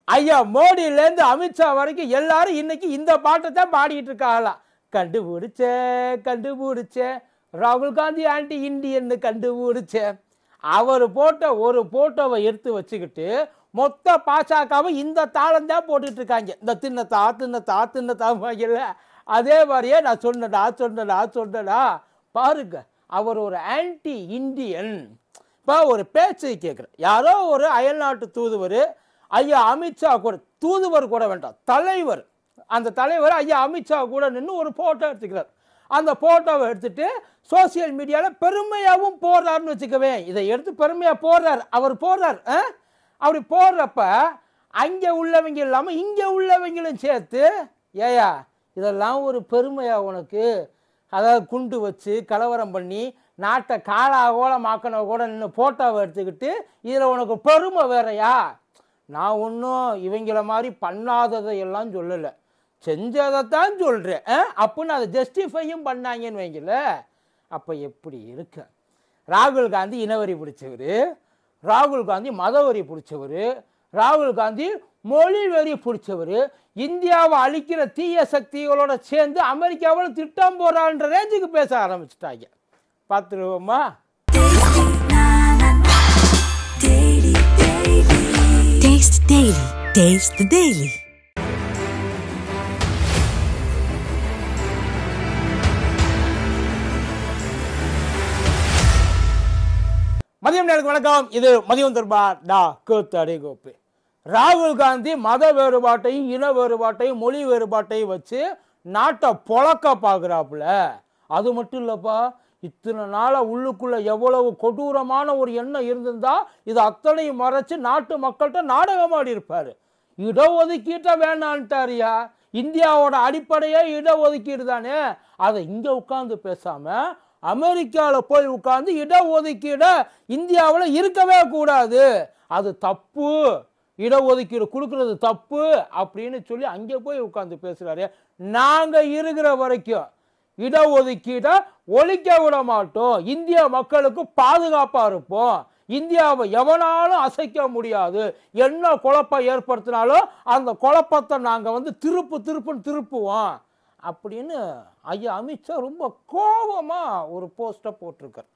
ஐயா மோடியிலேருந்து அமித்ஷா வரைக்கும் எல்லாரும் இன்னைக்கு இந்த பாட்டை தான் பாடிட்டு இருக்காங்களாம். கண்டுபிடிச்சேன் ராகுல் காந்தி ஆன்டி இண்டியன்னு கண்டுபிடிச்சேன். அவர் போட்ட ஒரு போட்டோவை எடுத்து வச்சுக்கிட்டு மொத்த பாஜகவும் இந்த தாளம் தான் போட்டுட்டு இருக்காங்க. இந்த தின்னத்தா வாங்கல. அதே மாதிரியே நான் சொன்னடா பாருங்க, அவர் ஒரு ஆன்டி இண்டியன். இப்போ ஒரு பேச்சு கேட்குறேன், யாரோ ஒரு அயல்நாட்டு தூதுவர் ஐயா அமித்ஷா கூட, தூதுவர் கூட வேண்டாம், தலைவர், அந்த தலைவர் ஐயா அமித்ஷா கூட நின்று ஒரு ஃபோட்டோ எடுத்துக்கிறார். அந்த ஃபோட்டோவை எடுத்துட்டு சோசியல் மீடியாவில் பெருமையாகவும் போடுறாருன்னு வச்சுக்கவேன். இதை எடுத்து பெருமையாக போடுறார், அவர் போடுறார். அப்படி போடுறப்ப அங்கே உள்ளவங்க இல்லாமல் இங்கே உள்ளவங்களும் சேர்த்து, ஏயா இதெல்லாம் ஒரு பெருமையா உனக்கு? அதாவது குண்டு வச்சு கலவரம் பண்ணி நாட்டை காலாகோலமாக்கின கூட நின்று ஃபோட்டோவை எடுத்துக்கிட்டு இதில் உனக்கு பெருமை வேறையா? நான் ஒன்றும் இவங்கள மாதிரி பண்ணாததையெல்லாம் சொல்லலை, செஞ்சதைத்தான் சொல்கிறேன் அப்படின்னு அதை ஜஸ்டிஃபையும் பண்ணாங்கன்னு வைங்கல. அப்போ எப்படி இருக்கு? ராகுல் காந்தி இனவரி பிடிச்சவர், ராகுல் காந்தி மதவரி பிடிச்சவர், ராகுல் காந்தி மொழி வெறி பிடிச்சவர், இந்தியாவை அழிக்கிற தீய சக்திகளோட சேர்ந்து அமெரிக்காவில் திட்டம் போடுறான்ற ரேஞ்சுக்கு பேச ஆரம்பிச்சுட்டாங்க. பார்த்துருவோமா? Taste the Daily. மதியம் நேருக்கு வணக்கம். இது மதியம் தர்பா டா கூத்தடி கோப்பு. ராகுல் காந்தி மத வேறுபாட்டையும் இன வேறுபாட்டையும் மொழி வேறுபாட்டையும் வச்சு நாட்டை பொழக்க பார்க்குறாப்புல. அது மட்டும் இல்லைப்பா, இத்தனை நாளாக உள்ளுக்குள்ள எவ்வளவு கொடூரமான ஒரு எண்ணம் இருந்திருந்தா இது அத்தனையும் மறைச்சு நாட்டு மக்கள்கிட்ட நாடகமாடி இருப்பாரு. இடஒதுக்கீட்டை வேணான்ட்டாரியா? இந்தியாவோட அடிப்படையே இடஒதுக்கீடு தானே. அதை இங்கே உட்காந்து பேசாம அமெரிக்காவில் போய் உட்காந்து இடஒதுக்கீடை இந்தியாவில் இருக்கவே கூடாது, அது தப்பு, இடஒதுக்கீடு கொடுக்கறது தப்பு அப்படின்னு சொல்லி அங்கே போய் உட்காந்து பேசுறாரு. நாங்கள் இருக்கிற வரைக்கும் இடஒதுக்கீட்டை ஒழிக்க விட மாட்டோம், இந்திய மக்களுக்கு பாதுகாப்பாக இருப்போம், இந்தியாவை எவனாலும் அசைக்க முடியாது, என்ன குழப்பம் ஏற்படுத்தினாலும் அந்த குழப்பத்தை நாங்கள் திருப்புவோம் அப்படின்னு ஐயா அமித்ஷா ரொம்ப கோபமாக ஒரு போஸ்ட்டை போட்டிருக்கார்.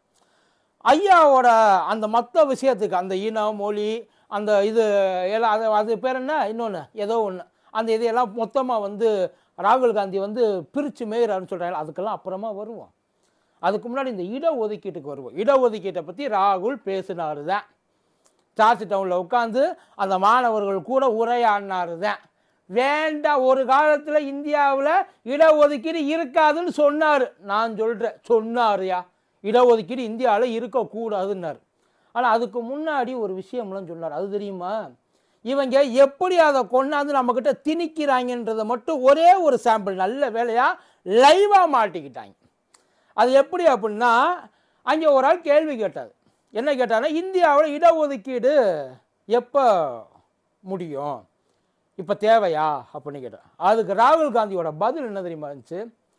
ஐயாவோட அந்த மற்ற விஷயத்துக்கு, அந்த இனம் மொழி அந்த இது எல்லாம், அது பேர் என்ன, இன்னொன்று ஏதோ ஒன்று, அந்த இதையெல்லாம் மொத்தமாக ராகுல் காந்தி பிரித்து மேயிறாருன்னு சொல்கிறாங்க. அதுக்கெல்லாம் அப்புறமா வருவோம். அதுக்கு முன்னாடி இந்த இடஒதுக்கீட்டுக்கு வருவோம். இடஒதுக்கீட்டை பற்றி ராகுல் பேசினாரு தான், சார்ஜ் டவுனில் உட்காந்து அந்த மாணவர்கள் கூட உரையாடினாரு தான். வேண்டாம், ஒரு காலத்தில் இந்தியாவில் இடஒதுக்கீடு இருக்காதுன்னு சொன்னார். நான் சொல்கிறேன், சொன்னார்யா, இடஒதுக்கீடு இந்தியாவில் இருக்கக்கூடாதுன்னாரு. ஆனால் அதுக்கு முன்னாடி ஒரு விஷயம்லாம் சொன்னார். அது தெரியுமா? இவங்க எப்படி அதை கொண்டாந்து நம்மக்கிட்ட திணிக்கிறாங்கன்றதை மட்டும் ஒரே ஒரு சாம்பிள் நல்ல வேலையாக லைவாக மாட்டிக்கிட்டாங்க. அது எப்படி அப்படின்னா, அங்கே ஒரு ஆள் கேள்வி கேட்டார். என்ன கேட்டாங்கன்னா, இந்தியாவில் இடஒதுக்கீடு எப்போ முடியும், இப்போ தேவையா அப்படின்னு கேட்டார். அதுக்கு ராகுல் காந்தியோட பதில் என்ன தெரியுமா இருந்துச்சு?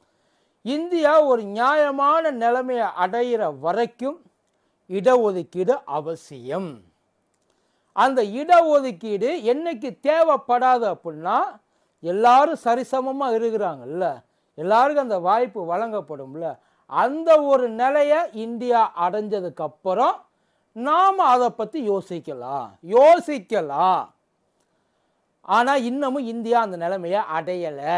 இந்தியா ஒரு நியாயமான நிலைமையை அடையிற வரைக்கும் இடஒதுக்கீடு அவசியம். அந்த இடஒதுக்கீடு என்னைக்கு தேவைப்படாது அப்படின்னா, எல்லாரும் சரிசமமாக இருக்கிறாங்கல்ல, எல்லாருக்கும் அந்த வாய்ப்பு வழங்கப்படும்ல, அந்த ஒரு நிலையை இந்தியா அடைஞ்சதுக்கு அப்புறம் நாம் அதை பற்றி யோசிக்கலாம். ஆனால் இன்னமும் இந்தியா அந்த நிலைமையை அடையலை.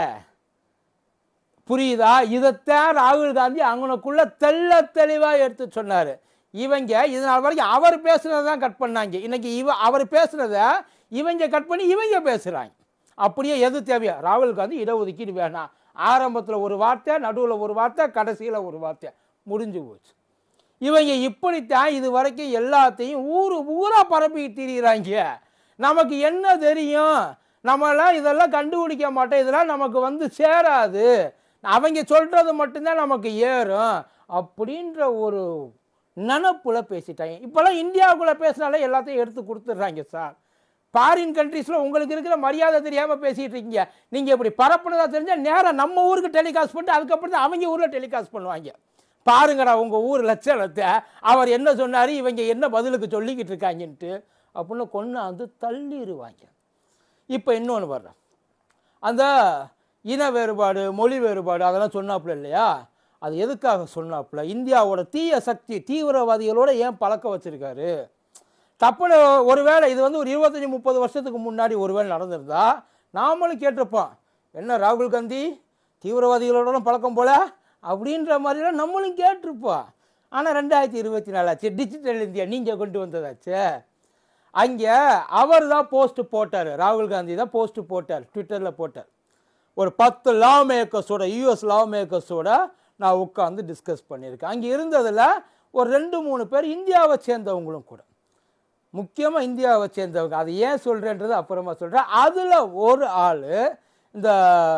புரியுதா? இதைத்தான் ராகுல் காந்தி அங்கனக்குள்ள தெளிவாக எடுத்து சொன்னார். இவங்க இதனால் வரைக்கும் அவர் பேசுனதை தான் கட் பண்ணாங்க. இன்னைக்கு அவர் பேசுனத இவங்க கட் பண்ணி இவங்க பேசுகிறாங்க. அப்படியே எது தேவையா? ராகுல் காந்தி இடஒதுக்கீடு வேணாம், ஆரம்பத்தில் ஒரு வார்த்தை, நடுவில் ஒரு வார்த்தை, கடைசியில் ஒரு வார்த்தை, முடிஞ்சு போச்சு. இவங்க இப்படித்தான் இது வரைக்கும் எல்லாத்தையும் ஊரா பரப்பிக்கிட்டு திரிகிறாங்க. நமக்கு என்ன தெரியும், நம்மளாம் இதெல்லாம் கண்டுபிடிக்க மாட்டோம், இதெல்லாம் நமக்கு சேராது, அவங்க சொல்கிறது மட்டும்தான் நமக்கு ஏறும் அப்படின்ற ஒரு நினப்புல பேசிட்டாங்க. இப்போல்லாம் இந்தியாவுக்குள்ளே பேசினாலே எல்லாத்தையும் எடுத்து கொடுத்துட்றாங்க சார். ஃபாரின் கண்ட்ரீஸில் உங்களுக்கு இருக்கிற மரியாதை தெரியாமல் பேசிகிட்டு இருக்கீங்க. நீங்கள் இப்படி பரப்புனதாக தெரிஞ்சால் நேராக நம்ம ஊருக்கு டெலிகாஸ்ட் பண்ணிட்டு அதுக்கப்புறம் தான் அவங்க ஊரில் டெலிகாஸ்ட் பண்ணுவாங்க. பாருங்கடா உங்கள் ஊர் லட்சணத்தை, அவர் என்ன சொன்னார், இவங்க என்ன பதிலுக்கு சொல்லிக்கிட்டு இருக்காங்கன்ட்டு அப்படின்னு கொண்டாந்து தள்ளிடுவாங்க. இப்போ இன்னொன்று வர்றேன், அந்த இன வேறுபாடு மொழி வேறுபாடு அதெல்லாம் சொன்னாப்புல இல்லையா, அது எதுக்காக சொன்னாப்புல, இந்தியாவோட தீய சக்தி தீவிரவாதிகளோட ஏன் பழக்கம் வச்சுருக்காரு. தப்புன்னு ஒருவேளை இது வந்து ஒரு 25-30 வருஷத்துக்கு முன்னாடி ஒருவேளை நடந்திருந்தா நாமளும் கேட்டிருப்போம், என்ன ராகுல் காந்தி தீவிரவாதிகளோட பழக்கம் போல அப்படின்ற மாதிரிலாம் நம்மளும் கேட்டிருப்போம். ஆனால் 2024 ஆச்சு, டிஜிட்டல் இந்தியா நீங்கள் கொண்டு வந்ததாச்சு. அங்கே அவர் தான் போஸ்ட் போட்டார், ராகுல் காந்தி தான் போஸ்ட் போட்டார், ட்விட்டரில் போட்டார். ஒரு 10 லா மேக்கர்ஸோட யூஎஸ் லா மேக்கர்ஸோட நான் உட்காந்து டிஸ்கஸ் பண்ணியிருக்கேன். அங்கே இருந்ததில் ஒரு 2-3 பேர் இந்தியாவை சேர்ந்தவங்களும் கூட, முக்கியமாக இந்தியாவை சேர்ந்தவங்க. அது ஏன் சொல்கிறேன்றது அப்புறமா சொல்கிறேன். அதில் ஒரு ஆள் இந்த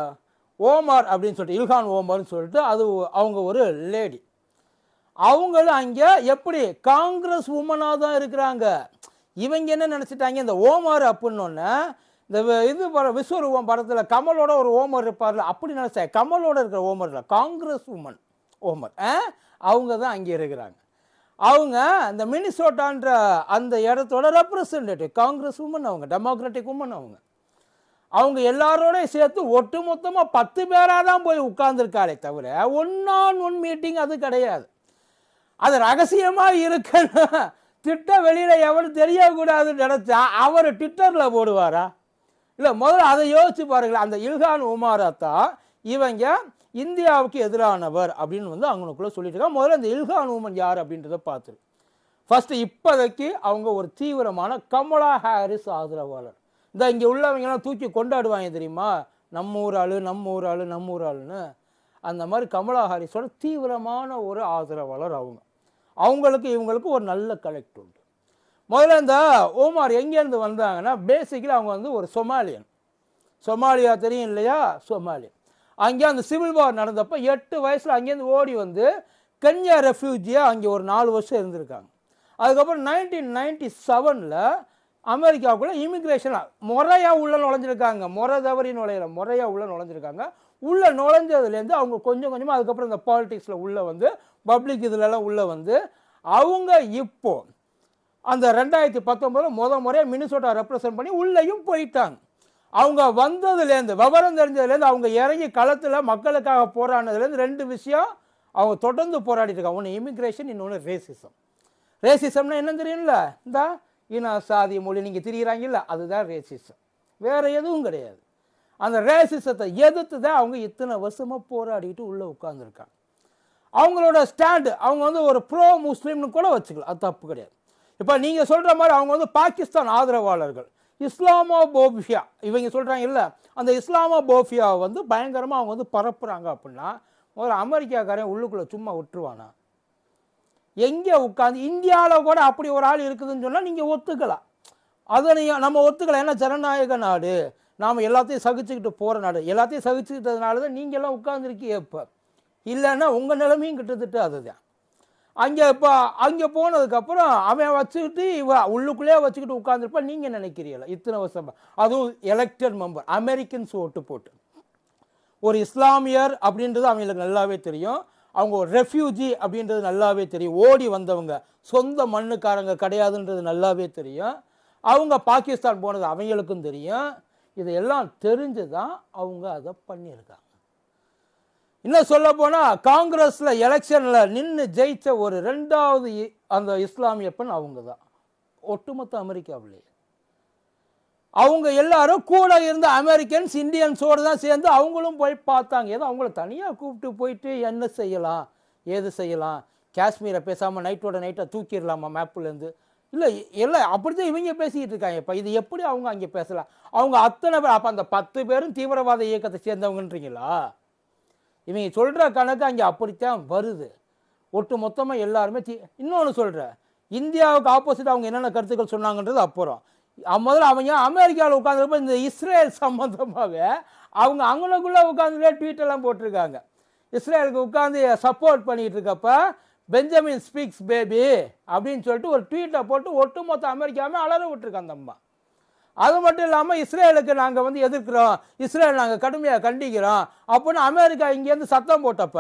ஓமார் அப்படின்னு சொல்லிட்டு, இல்ஹான் ஓமர்னு சொல்லிட்டு, அது அவங்க ஒரு லேடி. அவங்களும் அங்கே எப்படி காங்கிரஸ் உமனாக தான் இருக்கிறாங்க. இவங்க என்ன நினச்சிட்டாங்க, இந்த ஓமார் அப்படின்னொன்னே இந்த இது விஸ்வரூபம் படத்தில் கமலோட ஒரு ஓமர் இருப்பார்ல, அப்படி நினச்சேன். கமலோட இருக்கிற ஓமரில் காங்கிரஸ் உமன் ஓமர் அவங்க தான் அங்கே இருக்கிறாங்க. அவங்க இந்த மினிசோட்டான்ற அந்த இடத்தோட ரெப்ரசன்டேட்டிவ் காங்கிரஸ் உமன், அவங்க டெமோக்ராட்டிக் உமன். அவங்க எல்லாரோடையும் சேர்த்து ஒட்டு மொத்தமாக 10 பேராக தான் போய் உட்கார்ந்துருக்காரே தவிர 1-on-1 மீட்டிங் அது கிடையாது. அது ரகசியமாக இருக்குன்னு திட்ட வெளியில் எவனும் தெரியக்கூடாதுன்னு நினச்சா அவர் ட்விட்டரில் போடுவாரா? இல்லை, முதல்ல அதை யோசிச்சு பாருங்களேன். அந்த இல்ஹான் உமாரா தான் இவங்க இந்தியாவுக்கு எதிரானவர் அப்படின்னு வந்து அவங்களுக்குள்ள சொல்லிட்டு இருக்காங்க. முதல்ல இந்த இல்ஹான் உமன் யார் அப்படின்றத பார்த்துரு. ஃபர்ஸ்ட் இப்போதைக்கு அவங்க ஒரு தீவிரமான கமலா ஹாரிஸ் ஆதரவாளர். இந்த இங்கே உள்ளவங்கெல்லாம் தூக்கி கொண்டாடுவாங்க தெரியுமா, நம்ம ஊர் ஆளு நம்ம ஊர் ஆளு நம்ம ஊர் ஆளுன்னு. அந்த மாதிரி கமலா ஹாரிஸோட தீவிரமான ஒரு ஆதரவாளர் அவங்க. அவங்களுக்கு இவங்களுக்கு ஒரு நல்ல கனெக்ட் உண்டு. முதல்ல இந்த ஓமார் எங்கேருந்து வந்தாங்கன்னா, பேசிக்கலி அவங்க வந்து ஒரு சொமாலியா தெரியும் இல்லையா, சொமாலியா. அங்கே அந்த சிவில் வார் நடந்தப்போ 8 வயசில் அங்கேருந்து ஓடி வந்து கென்யா ரெஃப்யூஜியாக அங்கே ஒரு 4 வருஷம் இருந்திருக்காங்க. அதுக்கப்புறம் 1997 அமெரிக்காவுக்குள்ளே இமிக்ரேஷனாக முறையாக உள்ளே நுழைஞ்சிருக்காங்க. முறை தவறி நுழையில, முறையாக உள்ளே நுழைஞ்சிருக்காங்க. உள்ளே நுழைஞ்சதுலேருந்து அவங்க கொஞ்சம் கொஞ்சமாக அதுக்கப்புறம் இந்த பாலிடிக்ஸில் உள்ளே வந்து பப்ளிக் இதிலெல்லாம் உள்ளே வந்து அவங்க இப்போ அந்த 2019 முறையாக மினிசோட்டா ரெப்ரசன்ட் பண்ணி உள்ளேயும் போயிட்டாங்க. அவங்க வந்ததுலேருந்து விவரம் தெரிஞ்சதுலேருந்து அவங்க இறங்கி களத்தில் மக்களுக்காக போராடினதுலேருந்து 2 விஷயம் அவங்க தொடர்ந்து போராடிட்டு இருக்காங்க. ஒன்று இமிக்ரேஷன், இன்னொன்று ரேசிசம். ரேசிசம்னா என்ன தெரியும்ல, இந்த இன சாதி மொழி நீங்கள் திரிகிறாங்கல்ல, அதுதான் ரேசிசம், வேறு எதுவும் கிடையாது. அந்த ரேசிசத்தை எதிர்த்து தான் அவங்க இத்தனை வருஷமாக போராடிட்டு உள்ளே உட்காந்துருக்காங்க. அவங்களோட ஸ்டாண்டு அவங்க வந்து ஒரு ப்ரோ முஸ்லீம்னு கூட வச்சுக்கலாம், அது தப்பு கிடையாது. இப்போ நீங்கள் சொல்கிற மாதிரி அவங்க வந்து பாகிஸ்தான் ஆதரவாளர்கள், இஸ்லாமோபோபியா இவங்க சொல்கிறாங்க இல்லை, அந்த இஸ்லாமோபோபியாவை வந்து பயங்கரமாக அவங்க வந்து பரப்புகிறாங்க அப்படின்னா ஒரு அமெரிக்காக்காரன் உள்ளுக்குள்ளே சும்மா விட்டுருவானா? எங்கே உட்காந்து இந்தியாவில் கூட அப்படி ஒரு ஆள் இருக்குதுன்னு சொன்னால் நீங்கள் ஒத்துக்கலாம். அதை நீங்கள் நம்ம ஒத்துக்கலாம். ஏன்னா ஜனநாயக நாடு, நாம் எல்லாத்தையும் சகிச்சுக்கிட்டு போகிற நாடு. எல்லாத்தையும் சகிச்சுக்கிட்டதுனால தான் நீங்கள்லாம் உட்காந்துருக்கீங்க. இப்போ இல்லைன்னா உங்கள் நிலைமையும் கிட்டத்தட்ட அதுதான். அங்கே போனதுக்கப்புறம் அவன் வச்சுக்கிட்டு உள்ளுக்குள்ளேயே வச்சுக்கிட்டு உட்காந்துருப்பான். நீங்கள் நினைக்கிறீங்களா இத்தனை வருஷம், அதுவும் எலெக்டட் மெம்பர் அமெரிக்கன்ஸ் ஓட்டு போட்டு ஒரு இஸ்லாமியர் அப்படின்றது அவங்களுக்கு நல்லாவே தெரியும். அவங்க ஒரு ரெஃப்யூஜி அப்படின்றது நல்லாவே தெரியும். ஓடி வந்தவங்க, சொந்த மண்ணுக்காரங்க கிடையாதுன்றது நல்லாவே தெரியும். அவங்க பாகிஸ்தான் போனது அவங்களுக்கும் தெரியும். இதையெல்லாம் தெரிஞ்சு தான் அவங்க அதை பண்ணியிருக்காங்க. இன்னும் சொல்ல போனால் காங்கிரஸில் எலெக்ஷனில் நின்று ஜெயித்த ஒரு 2வது அந்த இஸ்லாமிய பெண் அவங்க தான் ஒட்டுமொத்த அமெரிக்காவிலேயே. அவங்க எல்லாரும் கூட இருந்த அமெரிக்கன்ஸ் இந்தியன்ஸோடு தான் சேர்ந்து அவங்களும் போய் பார்த்தாங்க. ஏதோ அவங்கள தனியாக கூப்பிட்டு போயிட்டு என்ன செய்யலாம் ஏது செய்யலாம், காஷ்மீரை பேசாமல் நைட்டாக தூக்கிடலாமா மேப்புலேருந்து, இல்லை அப்படி தான் இவங்க பேசிக்கிட்டு இருக்காங்க. இப்போ இது எப்படி அவங்க அங்கே பேசலாம்? அவங்க அத்தனை பேர், அப்போ அந்த 10 பேரும் தீவிரவாத இயக்கத்தை சேர்ந்தவங்கன்றீங்களா? இவங்க சொல்கிற கணக்கு அங்கே அப்படித்தான் வருது. ஒட்டு மொத்தமாக எல்லாருமே இன்னொன்று சொல்கிறேன், இந்தியாவுக்கு ஆப்போசிட் அவங்க என்னென்ன கருத்துக்கள் சொன்னாங்கன்றது அப்புறம். முதல்ல அவங்க அமெரிக்காவில் உட்காந்துருப்ப இந்த இஸ்ரேல் சம்மந்தமாகவே அவங்க அங்கனுக்குள்ளே உட்காந்துலே ட்வீட்டெல்லாம் போட்டிருக்காங்க. இஸ்ரேலுக்கு உட்காந்து சப்போர்ட் பண்ணிகிட்டு இருக்கப்ப பெஞ்சமின் ஸ்பீக்ஸ் பேபி அப்படின்னு சொல்லிட்டு ஒரு ட்வீட்டை போட்டு ஒட்டுமொத்த அமெரிக்காவே அலற விட்டுருக்காங்க அந்த அம்மா. அது மட்டும் இல்லாமல் இஸ்ரேலுக்கு நாங்கள் வந்து எதிர்க்கிறோம், இஸ்ரேல் நாங்கள் கடுமையாக கண்டிக்கிறோம் அப்படின்னு அமெரிக்கா இங்கேருந்து சத்தம் போட்டப்ப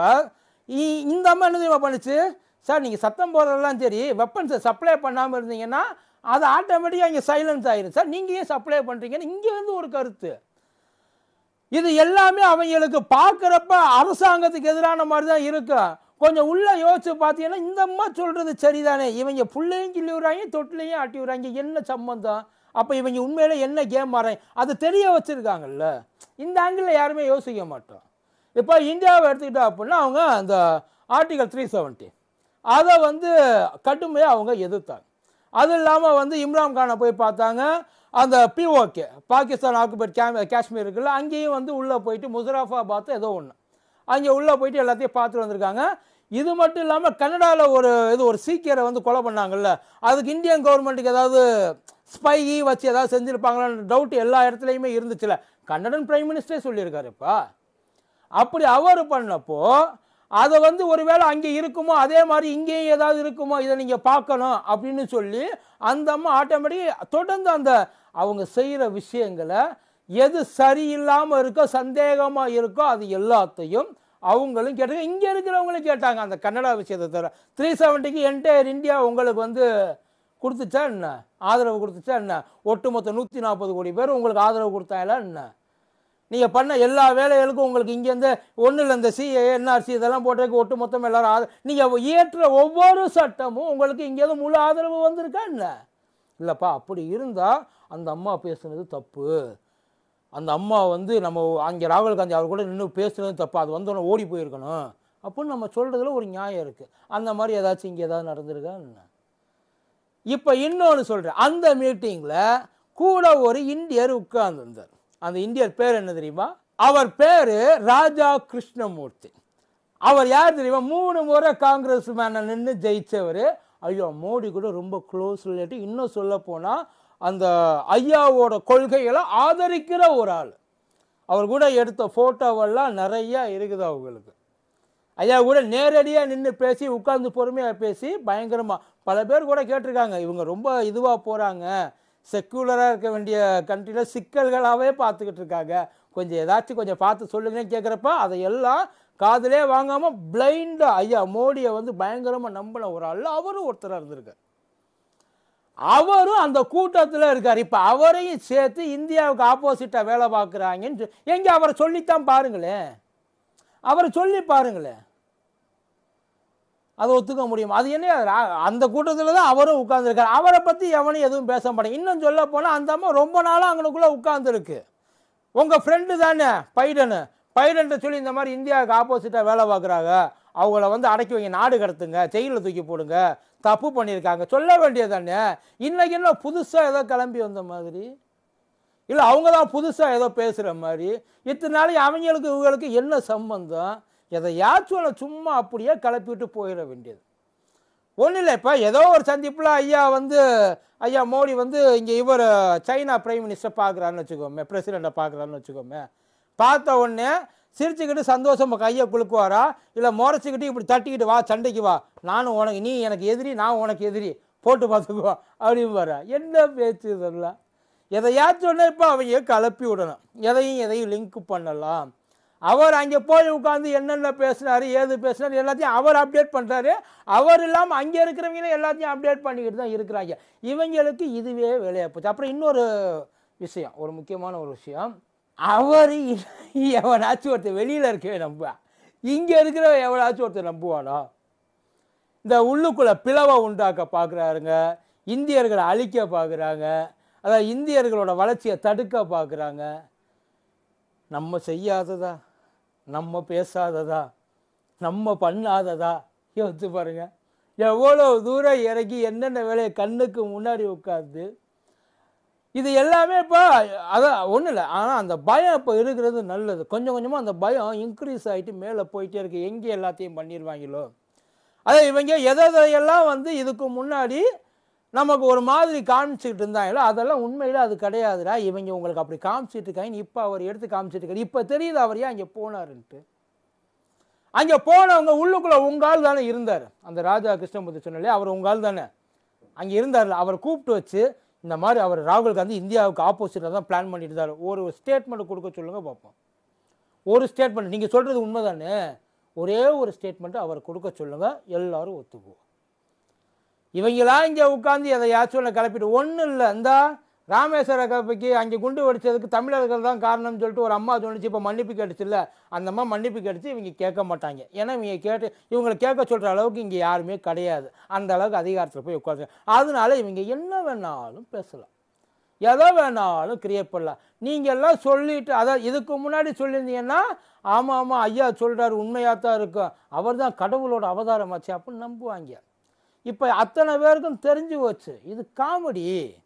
இந்த அம்மா என்ன தெரியுமா பண்ணுச்சு, சார் நீங்கள் சத்தம் போடுறதெல்லாம் சரி, வெப்பன்ஸை சப்ளை பண்ணாமல் இருந்தீங்கன்னா அது ஆட்டோமேட்டிக்காக இங்கே சைலன்ஸ் ஆயிரும். சார் நீங்கள் ஏன் சப்ளை பண்ணுறீங்கன்னு இங்கே வந்து ஒரு கருத்து. இது எல்லாமே அவங்களுக்கு பார்க்குறப்ப அரசாங்கத்துக்கு எதிரான மாதிரி தான் இருக்கும். கொஞ்சம் உள்ளே யோசிச்சு பார்த்தீங்கன்னா இந்த அம்மா சொல்கிறது சரிதானே, இவங்க புள்ளையும் கிள்ளி விடுறாங்க, தொட்டிலையும் ஆட்டி விடுறாங்க, என்ன சம்மந்தம்? அப்போ இவங்க உண்மையில என்ன கேம் ஆடுறாங்க அது தெரிய வச்சுருக்காங்கல்ல. இந்த ஆங்கிளில் யாருமே யோசிக்க மாட்டோம். இப்போ இந்தியாவை எடுத்துக்கிட்டா அப்படின்னா அவங்க அந்த ஆர்டிகல் 370 அதை வந்து கடுமையாக அவங்க எதிர்த்தாங்க. அது இல்லாமல் வந்து இம்ரான்கானை போய் பார்த்தாங்க. அந்த பிஓகே பாகிஸ்தான் ஆக்குபைட் காஷ்மீர் இருக்குல்ல, அங்கேயும் வந்து உள்ளே போயிட்டு முசராஃபாபாத் ஏதோ ஒன்று அங்கே உள்ளே போயிட்டு எல்லாத்தையும் பார்த்துட்டு வந்திருக்காங்க. இது மட்டும் இல்லாமல் கனடாவில் ஒரு சீக்கியரை வந்து கொலை பண்ணாங்கல்ல, அதுக்கு இந்தியன் கவர்மெண்ட்டுக்கு ஏதாவது ஸ்பை வச்சு ஏதாவது செஞ்சுருப்பாங்களான்னு டவுட் எல்லா இடத்துலையுமே இருந்துச்சுல. கன்னடன் பிரைம் மினிஸ்டரே சொல்லியிருக்காருப்பா. அப்படி அவர் பண்ணப்போ அதை வந்து ஒருவேளை அங்கே இருக்குமோ அதே மாதிரி இங்கேயும் ஏதாவது இருக்குமோ இதை நீங்கள் பார்க்கணும் அப்படின்னு சொல்லி அந்த அம்மா ஆட்டோமேட்டிக் தொடர்ந்து அந்த அவங்க செய்கிற விஷயங்களை எது சரியில்லாமல் இருக்கோ சந்தேகமாக இருக்கோ அது எல்லாத்தையும் அவங்களும் கேட்டாங்க, இங்கே இருக்கிறவங்களும் கேட்டாங்க. அந்த கன்னடா விஷயத்தை தவிர 370க்கு என்டையர் இந்தியா உங்களுக்கு வந்து கொடுத்துச்சா என்ன, ஆதரவு கொடுத்துச்சா என்ன, ஒட்டுமொத்த 140 கோடி பேர் உங்களுக்கு ஆதரவு கொடுத்தாங்களா என்ன? நீங்கள் பண்ண எல்லா வேலைகளுக்கும் உங்களுக்கு இங்கேருந்து ஒன்றும் இல்லை, இந்த சிஏ என்ஆர்சி இதெல்லாம் போட்டதுக்கு ஒட்டு மொத்தம் எல்லாரும் நீங்கள் இயற்ற ஒவ்வொரு சட்டமும் உங்களுக்கு இங்கேருந்து முழு ஆதரவு வந்திருக்கா என்ன? இல்லைப்பா, அப்படி இருந்தால் அந்த அம்மா பேசுனது தப்பு. அந்த அம்மா வந்து நம்ம அங்கே ராகுல் காந்தி அவர் கூட நின்று பேசுனது தப்பு, அது வந்தோன்னே ஓடி போயிருக்கணும் அப்படின்னு நம்ம சொல்கிறதுல ஒரு நியாயம் இருக்குது. அந்த மாதிரி ஏதாச்சும் இங்கே ஏதாவது நடந்திருக்கா என்ன? இப்போ இன்னொன்று சொல்கிறேன், அந்த மீட்டிங்கில் கூட ஒரு இந்தியர் உட்கார்ந்துருந்தார். அந்த இந்தியர் பேர் என்ன தெரியுமா? அவர் பேர் ராஜா கிருஷ்ணமூர்த்தி. அவர் யார் தெரியுமா? 3 முறை காங்கிரஸ் மேன நின்று ஜெயிச்சவர். ஐயோ, மோடி கூட ரொம்ப க்ளோஸ் ரிலேட்டிவ். இன்னும் சொல்ல போனால் அந்த ஐயாவோட கொள்கைகளை ஆதரிக்கிற ஒரு ஆள். அவர் கூட எடுத்த ஃபோட்டோவெல்லாம் நிறையா இருக்குது அவங்களுக்கு. ஐயா கூட நேரடியாக நின்று பேசி உட்கார்ந்து பொறுமையாக பேசி பயங்கரமாக பல பேர் கூட கேட்டிருக்காங்க, இவங்க ரொம்ப இதுவாக போகிறாங்க, செக்குலராக இருக்க வேண்டிய கண்ட்ரியில் சிக்கல்களாகவே பார்த்துக்கிட்டு இருக்காங்க, கொஞ்சம் ஏதாச்சும் கொஞ்சம் பார்த்து சொல்லுங்கன்னு கேட்குறப்ப அதையெல்லாம் காதிலே வாங்காமல் பிளைண்டாக ஐயா மோடியை வந்து பயங்கரமாக நம்பின ஒரு ஆள் அவரும் ஒருத்தராக இருந்திருக்கார். அவரும் அந்த கூட்டத்தில் இருக்கார். இப்போ அவரையும் சேர்த்து இந்தியாவுக்கு ஆப்போசிட்டாக வேலை பார்க்குறாங்கன்னு எங்கே அவரை சொல்லித்தான் பாருங்களேன், அவரை சொல்லி பாருங்களேன், அதை ஒத்துக்க முடியும். அது என்ன, அந்த கூட்டத்தில் தான் அவரும் உட்கார்ந்துருக்கார். அவரை பற்றி எவனும் எதுவும் பேச மாட்டேங்க. இன்னும் சொல்ல போனால் அந்த அம்மா ரொம்ப நாளாக அங்கனுக்குள்ளே உட்கார்ந்துருக்கு. உங்கள் ஃப்ரெண்டு தானே பைடன்ட்ட சொல்லி இந்த மாதிரி இந்தியாவுக்கு ஆப்போசிட்டாக வேலை பார்க்குறாங்க, அவங்கள வந்து அடக்கி வைங்க, நாடு கடத்துங்க, ஜெயிலில் தூக்கி போடுங்க, தப்பு பண்ணியிருக்காங்க சொல்ல வேண்டியது தானே. இன்னைக்கு என்ன புதுசாக ஏதோ கிளம்பி வந்த மாதிரி, இல்லை அவங்க தான் புதுசாக ஏதோ பேசுகிற மாதிரி. இத்தனை நாளைக்கு அவங்களுக்கு இவங்களுக்கு என்ன சம்பந்தம்? எதையாச்சும் சும்மா அப்படியே கிளப்பிவிட்டு போயிட வேண்டியது. ஒன்றும் இல்லை, இப்போ ஏதோ ஒரு சந்திப்பில் ஐயா மோடி வந்து இங்கே இவர் சைனா பிரைம் மினிஸ்டர் பார்க்குறான்னு வச்சுக்கோமே, பிரசிடெண்ட்டை பார்க்குறான்னு வச்சுக்கோமே, பார்த்த உடனே சிரிச்சுக்கிட்டு சந்தோஷமாக கையை குலுக்குவாரா, இல்லை முறைச்சிக்கிட்டு இப்படி தட்டிக்கிட்டு வா சண்டைக்கு வா, நானும் உனக்கு, நீ எனக்கு எதிரி நான் உனக்கு எதிரி, போட்டு பார்த்துக்குவா அப்படின்பாரா? என்ன பேச்சு இதெல்லாம்? எதையாச்சும் ஒன்று இப்போ அவங்க கிளப்பி விடணும், எதையும் லிங்க் பண்ணலாம். அவர் அங்கே போய் உட்காந்து என்னென்ன பேசுனாரு ஏது பேசுனாரு எல்லாத்தையும் அவர் அப்டேட் பண்ணுறாரு. அவர் இல்லாமல் அங்கே இருக்கிறவங்களும் எல்லாத்தையும் அப்டேட் பண்ணிக்கிட்டு தான் இருக்கிறாங்க. இவங்களுக்கு இதுவே வேலையாக போச்சு. அப்புறம் இன்னொரு விஷயம், ஒரு முக்கியமான ஒரு விஷயம், அவர் எவனாச்சும் ஒருத்தர் வெளியில் இருக்கவே நம்புவா, இங்கே இருக்கிற எவனாச்சும் ஒருத்தர் நம்புவானா? இந்த உள்ளுக்குள்ளே பிளவை உண்டாக்க பார்க்குறாருங்க, இந்தியர்களை அழிக்க பார்க்குறாங்க, அதாவது இந்தியர்களோட வளர்ச்சியை தடுக்க பார்க்குறாங்க. நம்ம செய்யாததா, நம்ம பேசாததா, நம்ம பண்ணாததா யோசிச்சு பாருங்க. எவ்வளோ தூரம் இறங்கி என்னென்ன வேலையை கண்ணுக்கு முன்னாடி உட்காந்து இது எல்லாமே இப்போ அதான் ஒன்றும் இல்லை. ஆனால் அந்த பயம் இப்போ இருக்கிறது நல்லது. கொஞ்சம் கொஞ்சமாக அந்த பயம் இன்க்ரீஸ் ஆகிட்டு மேலே போயிட்டே இருக்கு. எங்கே எல்லாத்தையும் பண்ணிடுவாங்களோ, அதை இவங்க எதையெல்லாம் இதுக்கு முன்னாடி நமக்கு ஒரு மாதிரி காமிச்சிக்கிட்டு இருந்தாங்களோ அதெல்லாம் உண்மையில் அது கிடையாதுடா, இவங்க உங்களுக்கு அப்படி காமிச்சிட்டு இருக்காங்கன்னு இப்போ அவர் எடுத்து காமிச்சிட்டு இருக்காரு. இப்போ தெரியுது அவர் ஏன் அங்கே போனாருன்ட்டு. அங்கே போனவங்க உள்ளுக்குள்ளே உங்கால் தானே இருந்தார். அந்த ராஜா கிருஷ்ணமூர்த்தி சொன்னாலே அவர் உங்கால் தானே அங்கே இருந்தார். அவர் கூப்பிட்டு வச்சு இந்த மாதிரி அவர் ராகுல் காந்தி இந்தியாவுக்கு ஆப்போசிட்டாக தான் பிளான் பண்ணிட்டு இருந்தார், ஒரு ஸ்டேட்மெண்ட் கொடுக்க சொல்லுங்க பார்ப்போம். ஒரு ஸ்டேட்மெண்ட், நீங்கள் சொல்கிறது உண்மை தானே, ஒரே ஒரு ஸ்டேட்மெண்ட்டு அவர் கொடுக்க சொல்லுங்கள், எல்லாரும் ஒத்துக்குவோம். இவங்களாம் இங்கே உட்காந்து எதையாச்சும் ஒன்று கிளப்பிட்டு ஒன்றும் இல்லை. இந்த ராமேஸ்வர கப்பைக்கு அங்கே குண்டு வெடிச்சதுக்கு தமிழர்கள் தான் காரணம்னு சொல்லிட்டு ஒரு அம்மா சொன்னிச்சு. இப்போ மன்னிப்பு கேட்டுச்சுல்ல, அந்த அம்மா மன்னிப்பு கேட்டுச்சு. இவங்க கேட்க மாட்டாங்க. ஏன்னா இவங்களை கேட்க சொல்கிற அளவுக்கு இங்கே யாருமே கிடையாது. அந்த அளவுக்கு அதிகாரத்தில் போய் உட்காந்து, அதனால இவங்க என்ன வேணாலும் பேசலாம், எதை வேணாலும் கிரியேட் பண்ணலாம். நீங்கள் எல்லாம் சொல்லிட்டு, அதான் இதுக்கு முன்னாடி சொல்லியிருந்தீங்கன்னா ஆமாம் ஆமாம் ஐயா சொல்கிறாரு உண்மையாக தான் இருக்கும், அவர் தான் கடவுளோட அவதாரமாச்சு அப்படின்னு நம்புவாங்க. இப்போ அத்தனை பேருக்கும் தெரிஞ்சு போச்சு இது காமெடி,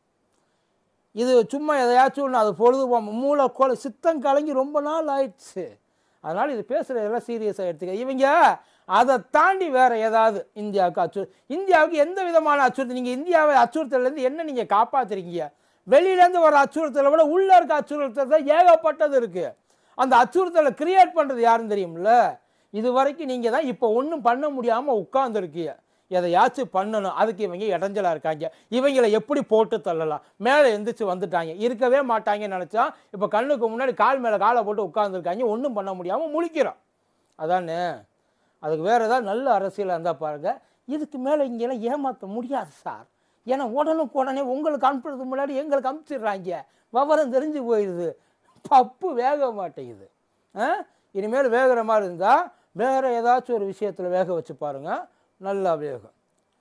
இது சும்மா எதையாச்சும் ஒன்று அது பொழுது மூளை கோலை சித்தம் கலங்கி ரொம்ப நாள் ஆயிடுச்சு. அதனால் இது பேசுகிறதெல்லாம் சீரியஸாக எடுத்துக்க. இவங்க அதை தாண்டி வேறு ஏதாவது இந்தியாவுக்கு இந்தியாவுக்கு எந்த விதமான அச்சுறுத்தல், நீங்கள் இந்தியாவை அச்சுறுத்தலேருந்து என்ன நீங்கள் காப்பாற்றுறீங்க? வெளியிலேருந்து வர அச்சுறுத்தலை விட உள்ளே இருக்க அச்சுறுத்தல் தான் ஏகப்பட்டது இருக்குது. அந்த அச்சுறுத்தலை கிரியேட் பண்ணுறது யாருன்னு தெரியும்ல? இது வரைக்கும் நீங்கள் தான். இப்போ ஒன்றும் பண்ண முடியாமல் உட்காந்துருக்கீங்க, எதையாச்சும் பண்ணணும். அதுக்கு இவங்க இடைஞ்சலாக இருக்காங்க. இவங்களை எப்படி போட்டு தள்ளலாம்? மேலே எந்திரிச்சு வந்துட்டாங்க, இருக்கவே மாட்டாங்கன்னு நினச்சா இப்போ கண்ணுக்கு முன்னாடி கால் மேலே காலை போட்டு உட்காந்துருக்காங்க, ஒன்றும் பண்ண முடியாமல் முழிக்கிறோம். அதானே? அதுக்கு வேறு ஏதாவது நல்ல அரசியலாக இருந்தால் பாருங்கள். இதுக்கு மேலே இங்கெல்லாம் ஏமாற்ற முடியாது சார். ஏன்னா உடனே உங்களுக்கு அனுப்புறதுக்கு முன்னாடி எங்களுக்கு அனுப்பிச்சிடுறாங்க, விவரம் தெரிஞ்சு போயிடுது, பப்பு வேக மாட்டேங்குது. இனிமேல் வேகிற மாதிரி இருந்தால் வேறு ஏதாச்சும் ஒரு விஷயத்தில் வேக வச்சு பாருங்கள், நல்லா வேகும்.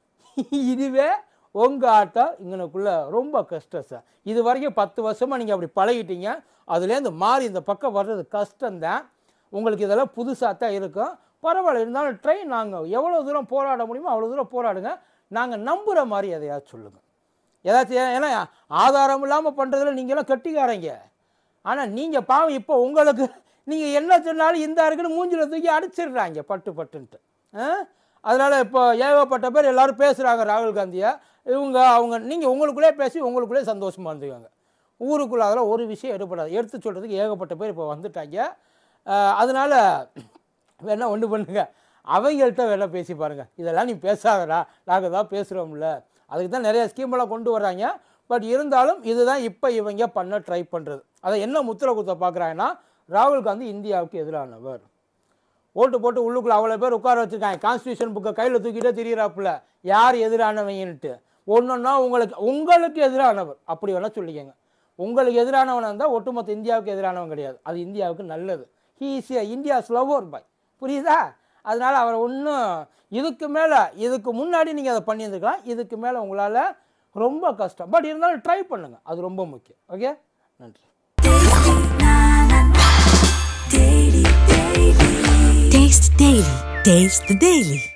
இதுவே உங்கள் ஆட்டம் இங்கனுக்குள்ளே ரொம்ப கஷ்டம் சார். இது வரைக்கும் 10 வருஷமாக நீங்கள் அப்படி பழகிட்டீங்க, அதுலேருந்து மாறி இந்த பக்கம் வர்றது கஷ்டம்தான். உங்களுக்கு இதெல்லாம் புதுசாக தான் இருக்கும். பரவாயில்ல, இருந்தாலும் ட்ரெயின் நாங்கள் எவ்வளோ தூரம் போராட முடியுமோ அவ்வளோ தூரம் போராடுங்க. நாங்கள் நம்புகிற மாதிரி எதையாச்சும் சொல்லுங்கள், ஏதாச்சும். ஏன்னா ஆதாரம் இல்லாமல் பண்ணுறதுல நீங்களாம் கட்டிக்காரங்க. ஆனால் நீங்கள் பாவம் இப்போ உங்களுக்கு நீங்கள் என்ன சொன்னாலும் இந்த இருக்குன்னு மூஞ்சில் தூக்கி அடிச்சிடுறாங்க பட்டுன்ட்டு. அதனால் இப்போ ஏகப்பட்ட பேர் எல்லோரும் பேசுகிறாங்க ராகுல் காந்தியை. அவங்க நீங்கள் உங்களுக்குள்ளே பேசி உங்களுக்குள்ளே சந்தோஷமாக இருந்துக்காங்க. ஊருக்குள்ளே அதெல்லாம் ஒரு விஷயம் எடுப்படாது, எடுத்து சொல்கிறதுக்கு ஏகப்பட்ட பேர் இப்போ வந்துட்டாங்க. அதனால் வேணா ஒன்று பண்ணுங்க, அவங்கள்ட்ட வேணா பேசி பாருங்கள். இதெல்லாம் நீ பேசாதடா, நாங்கள் தான் பேசுகிறோம்ல. அதுக்கு தான் நிறைய ஸ்கீமெல்லாம் கொண்டு வர்றாங்க. பட் இருந்தாலும் இதுதான் இப்போ இவங்க பண்ண ட்ரை பண்ணுறது. அதை என்ன முத்திரை குத்த பார்க்குறாங்கன்னா, ராகுல் காந்தி இந்தியாவுக்கு எதிரானவர். ஓட்டு போட்டு உள்ளுக்குள்ளே அவ்வளோ பேர் உட்கார வச்சுருக்காங்க. கான்ஸ்டியூஷன் புக்கை கையில் தூக்கிட்டே திரியிறாப்புல யார் எதிரானவங்கன்ட்டு. ஒன்றுன்னா உங்களுக்கு எதிரானவர் அப்படி வேணால் சொல்லிக்கங்க. உங்களுக்கு எதிரானவனாக இருந்தால் ஒட்டுமொத்த இந்தியாவுக்கு எதிரானவன் கிடையாது, அது இந்தியாவுக்கு நல்லது. He is India's lover boy, புரியுதா? அதனால் அவரை ஒன்றும் இதுக்கு முன்னாடி நீங்கள் அதை பண்ணியிருந்துக்கலாம். இதுக்கு மேலே உங்களால் ரொம்ப கஷ்டம். பட் இருந்தாலும் ட்ரை பண்ணுங்கள், அது ரொம்ப முக்கியம். ஓகே, நன்றி. Taste the Daily.